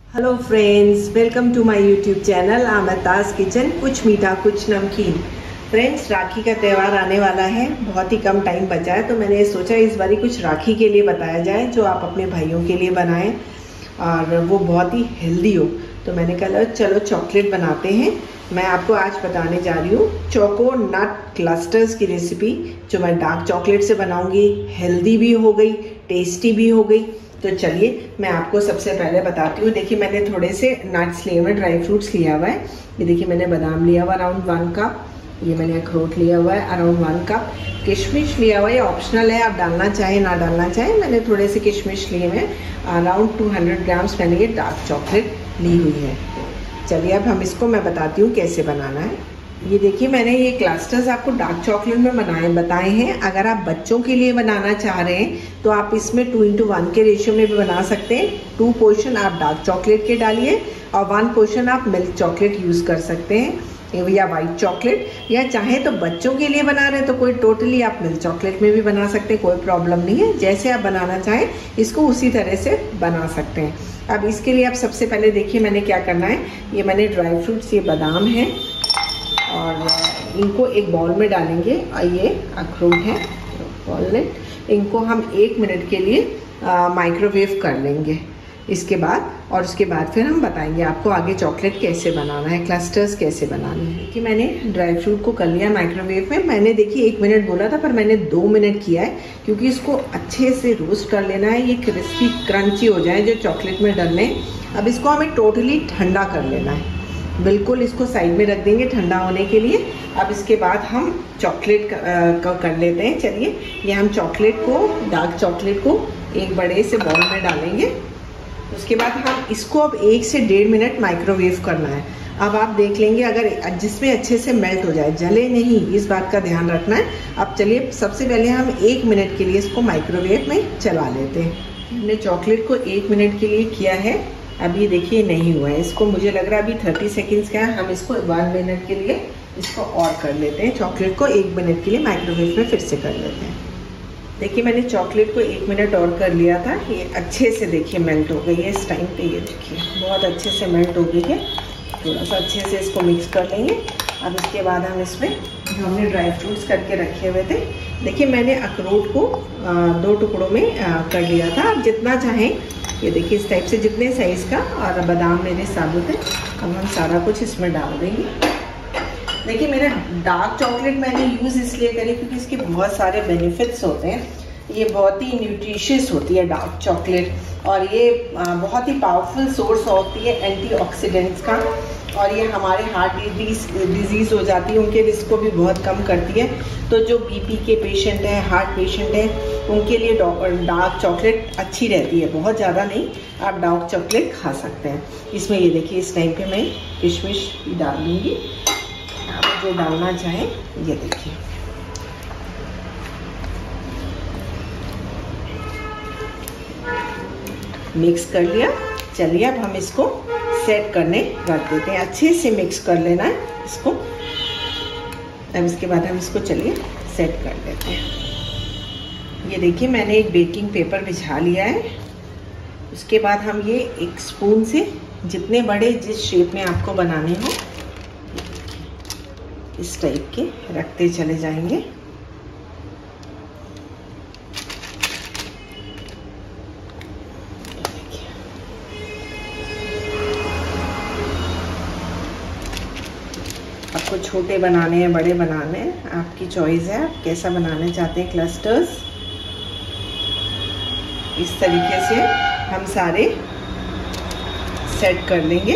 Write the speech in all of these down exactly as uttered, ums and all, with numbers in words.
Hello friends, welcome to my YouTube channel Amtaj kitchen. कुछ मीठा कुछ नमकीन। फ्रेंड्स, राखी का त्यौहार आने वाला है, बहुत ही कम टाइम बचा है, तो मैंने सोचा इस बारी कुछ राखी के लिए बताया जाए जो आप अपने भाइयों के लिए बनाएं और वो बहुत ही हेल्दी हो। तो मैंने कहा चलो चॉकलेट बनाते हैं। मैं आपको आज बताने जा रही हूँ चोको नट क्लस्टर्स की रेसिपी, जो मैं डार्क चॉकलेट से बनाऊंगी। हेल्दी भी हो गई, टेस्टी भी हो गई। तो चलिए मैं आपको सबसे पहले बताती हूँ। देखिए, मैंने थोड़े से नट्स लिए हुए, ड्राई फ्रूट्स लिया हुआ है। ये देखिए, मैंने बादाम लिया हुआ अराउंड वन कप। ये मैंने अखरोट लिया हुआ है अराउंड वन कप। किशमिश लिया हुआ है, ये ऑप्शनल है, आप डालना चाहें ना डालना चाहें। मैंने थोड़े से किशमिश लिए हुए अराउंड टू हंड्रेड ग्राम्स मैंने ये डार्क चॉकलेट ली हुई है। चलिए अब हम इसको मैं बताती हूँ कैसे बनाना है। ये देखिए, मैंने ये क्लस्टर्स आपको डार्क चॉकलेट में बनाए बताए हैं। अगर आप बच्चों के लिए बनाना चाह रहे हैं तो आप इसमें टू इंटू वन के रेशियो में भी बना सकते हैं। टू पोर्शन आप डार्क चॉकलेट के डालिए और वन पोर्शन आप मिल्क चॉकलेट यूज़ कर सकते हैं या वाइट चॉकलेट, या चाहे तो बच्चों के लिए बना रहे हैं तो कोई टोटली आप मिल्क चॉकलेट में भी बना सकते हैं, कोई प्रॉब्लम नहीं है। जैसे आप बनाना चाहें इसको उसी तरह से बना सकते हैं। अब इसके लिए आप सबसे पहले देखिए मैंने क्या करना है। ये मैंने ड्राई फ्रूट्स, ये बादाम है और इनको एक बाउल में डालेंगे और ये अखरोट है वॉलनट, इनको हम एक मिनट के लिए माइक्रोवेव कर लेंगे इसके बाद। और उसके बाद फिर हम बताएंगे आपको आगे चॉकलेट कैसे बनाना है, क्लस्टर्स कैसे बनाने हैं। कि मैंने ड्राई फ्रूट को कर लिया माइक्रोवेव में। मैंने देखिए एक मिनट बोला था पर मैंने दो मिनट किया है, क्योंकि इसको अच्छे से रोस्ट कर लेना है, ये क्रिस्पी क्रंची हो जाए जो चॉकलेट में डलने। अब इसको हमें टोटली ठंडा कर लेना है, बिल्कुल इसको साइड में रख देंगे ठंडा होने के लिए। अब इसके बाद हम चॉकलेट का कर लेते हैं। चलिए, ये हम चॉकलेट को, डार्क चॉकलेट को एक बड़े से बाउल में डालेंगे। उसके बाद हम इसको अब एक से डेढ़ मिनट माइक्रोवेव करना है। अब आप देख लेंगे, अगर जिसमें अच्छे से मेल्ट हो जाए, जले नहीं, इस बात का ध्यान रखना है। अब चलिए सबसे पहले हम एक मिनट के लिए इसको माइक्रोवेव में चला लेते हैं। हमने चॉकलेट को एक मिनट के लिए किया है। अभी देखिए नहीं हुआ है, इसको मुझे लग रहा है अभी थर्टी सेकेंड्स का है। हम इसको वन मिनट के लिए इसको और कर लेते हैं। चॉकलेट को एक मिनट के लिए माइक्रोवेव में फिर से कर लेते हैं। देखिए, मैंने चॉकलेट को एक मिनट और कर लिया था। ये अच्छे से देखिए मेल्ट हो गई है इस टाइम पे। ये देखिए बहुत अच्छे से मेल्ट हो गई है। थोड़ा सा अच्छे से इसको मिक्स कर लेंगे। अब इसके बाद हम इसमें जो हमने ड्राई फ्रूट्स करके रखे हुए थे, देखिए मैंने अखरोट को आ, दो टुकड़ों में आ, कर लिया था। आप जितना चाहें, ये देखिए इस टाइप से जितने साइज़ का, और बादाम मेरे साबुत है। अब हम सारा कुछ इसमें डाल देंगे। देखिए, मेरे डार्क चॉकलेट मैंने यूज़ इसलिए करी क्योंकि इसके बहुत सारे बेनिफिट्स होते हैं। ये बहुत ही न्यूट्रिशियस होती है डार्क चॉकलेट, और ये बहुत ही पावरफुल सोर्स होती है एंटीऑक्सीडेंट्स का। और ये हमारे हार्ट डिजीज़ हो जाती है उनके रिस्क को भी बहुत कम करती है। तो जो बीपी के पेशेंट हैं, हार्ट पेशेंट हैं, उनके लिए डार्क चॉकलेट अच्छी रहती है। बहुत ज़्यादा नहीं, आप डार्क चॉकलेट खा सकते हैं। इसमें ये देखिए इस टाइम पे मैं किशमिश डाल दूँगी, आप जो डालना चाहें। ये देखिए मिक्स कर लिया। चलिए अब हम इसको सेट करने रख देते हैं। अच्छे से मिक्स कर लेना है इसको। अब इसके बाद हम इसको चलिए सेट कर देते हैं। ये देखिए मैंने एक बेकिंग पेपर बिछा लिया है। उसके बाद हम ये एक स्पून से जितने बड़े जिस शेप में आपको बनाने हो इस टाइप के रखते चले जाएंगे। आपको छोटे बनाने हैं, बड़े बनाने हैं, आपकी चॉइस है, आप कैसा बनाना चाहते हैं क्लस्टर्स। इस तरीके से हम सारे सेट कर लेंगे।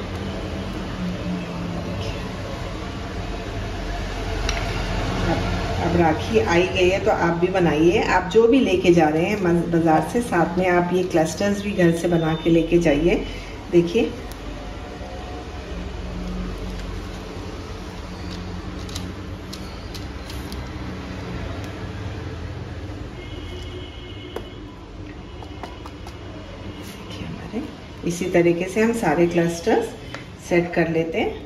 अब राखी आई गई है तो आप भी बनाइए। आप जो भी लेके जा रहे हैं बाज़ार से, साथ में आप ये क्लस्टर्स भी घर से बना के लेके जाइए। देखिए इसी तरीके से हम सारे क्लस्टर्स सेट कर लेते हैं।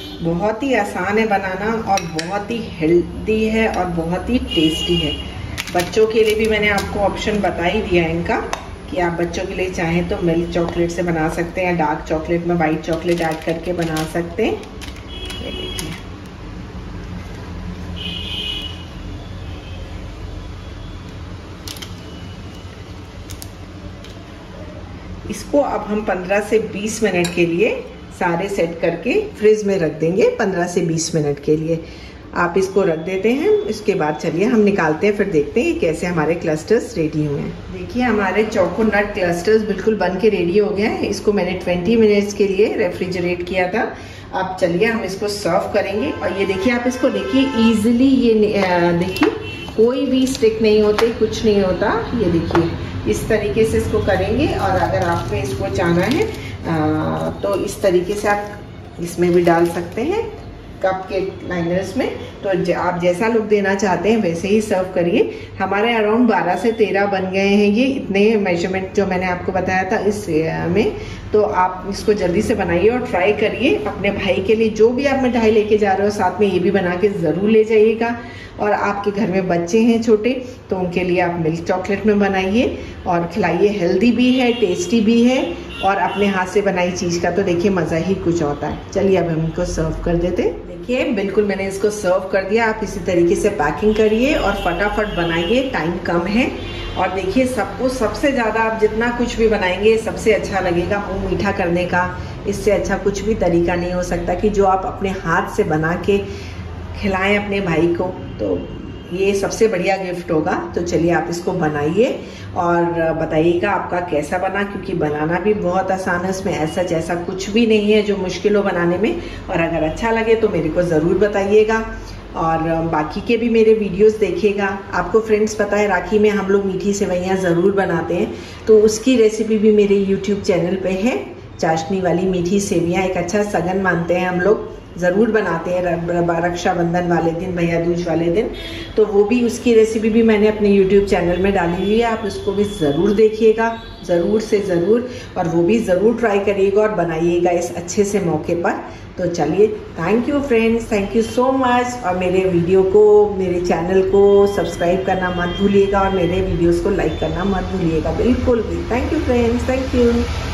बहुत ही आसान है बनाना और बहुत ही हेल्दी है और बहुत ही टेस्टी है। बच्चों के लिए भी मैंने आपको ऑप्शन बता ही दिया है इनका कि आप बच्चों के लिए चाहें तो मिल्क चॉकलेट से बना सकते हैं, डार्क चॉकलेट में वाइट चॉकलेट ऐड करके बना सकते हैं। ये देखिए, इसको अब हम पंद्रह से बीस मिनट के लिए सारे सेट करके फ्रिज में रख देंगे। पंद्रह से बीस मिनट के लिए आप इसको रख देते हैं। इसके बाद चलिए हम निकालते हैं, फिर देखते हैं कैसे हमारे क्लस्टर्स रेडी हुए हैं। देखिए हमारे चोको नट क्लस्टर्स बिल्कुल बन के रेडी हो गए हैं। इसको मैंने बीस मिनट्स के लिए रेफ्रिजरेट किया था। अब चलिए हम इसको सर्व करेंगे। और ये देखिए, आप इसको देखिए ईजिली, ये देखिए कोई भी स्टिक नहीं होते, कुछ नहीं होता। ये देखिए इस तरीके से इसको करेंगे। और अगर आपको इसको चाहना है आ, तो इस तरीके से आप इसमें भी डाल सकते हैं कप के लाइनर्स में। तो आप जैसा लुक देना चाहते हैं वैसे ही सर्व करिए। हमारे अराउंड बारह से तेरह बन गए हैं ये, इतने मेजरमेंट जो मैंने आपको बताया था इस में। तो आप इसको जल्दी से बनाइए और ट्राई करिए। अपने भाई के लिए जो भी आप मिठाई लेके जा रहे हो साथ में ये भी बना के ज़रूर ले जाइएगा। और आपके घर में बच्चे हैं छोटे तो उनके लिए आप मिल्क चॉकलेट में बनाइए और खिलाइए। हेल्दी भी है, टेस्टी भी है और अपने हाथ से बनाई चीज़ का तो देखिए मज़ा ही कुछ होता है। चलिए अब हम इनको सर्व कर देते। देखिए बिल्कुल मैंने इसको सर्व कर दिया। आप इसी तरीके से पैकिंग करिए और फटाफट बनाइए, टाइम कम है। और देखिए सबको सबसे ज़्यादा आप जितना कुछ भी बनाएंगे सबसे अच्छा लगेगा मुँह मीठा करने का। इससे अच्छा कुछ भी तरीका नहीं हो सकता कि जो आप अपने हाथ से बना के खिलाएं अपने भाई को, तो ये सबसे बढ़िया गिफ्ट होगा। तो चलिए आप इसको बनाइए और बताइएगा आपका कैसा बना, क्योंकि बनाना भी बहुत आसान है। इसमें ऐसा जैसा कुछ भी नहीं है जो मुश्किल हो बनाने में। और अगर अच्छा लगे तो मेरे को ज़रूर बताइएगा और बाकी के भी मेरे वीडियोस देखिएगा। आपको फ्रेंड्स पता है राखी में हम लोग मीठी सेवइयाँ ज़रूर बनाते हैं, तो उसकी रेसिपी भी मेरे यूट्यूब चैनल पे है। चाशनी वाली मीठी सेवइयाँ एक अच्छा सगन मानते हैं हम लोग, ज़रूर बनाते हैं रक्षाबंधन वाले दिन, भैया दूज वाले दिन। तो वो भी, उसकी रेसिपी भी मैंने अपने यूट्यूब चैनल में डाली हुई है। आप उसको भी ज़रूर देखिएगा, ज़रूर से ज़रूर, और वो भी ज़रूर ट्राई करिएगा और बनाइएगा इस अच्छे से मौके पर। तो चलिए, thank you friends, thank you so much. और मेरे वीडियो को, मेरे चैनल को सब्सक्राइब करना मत भूलिएगा और मेरे वीडियोज़ को लाइक करना मत भूलिएगा बिल्कुल भी। Thank you friends, thank you.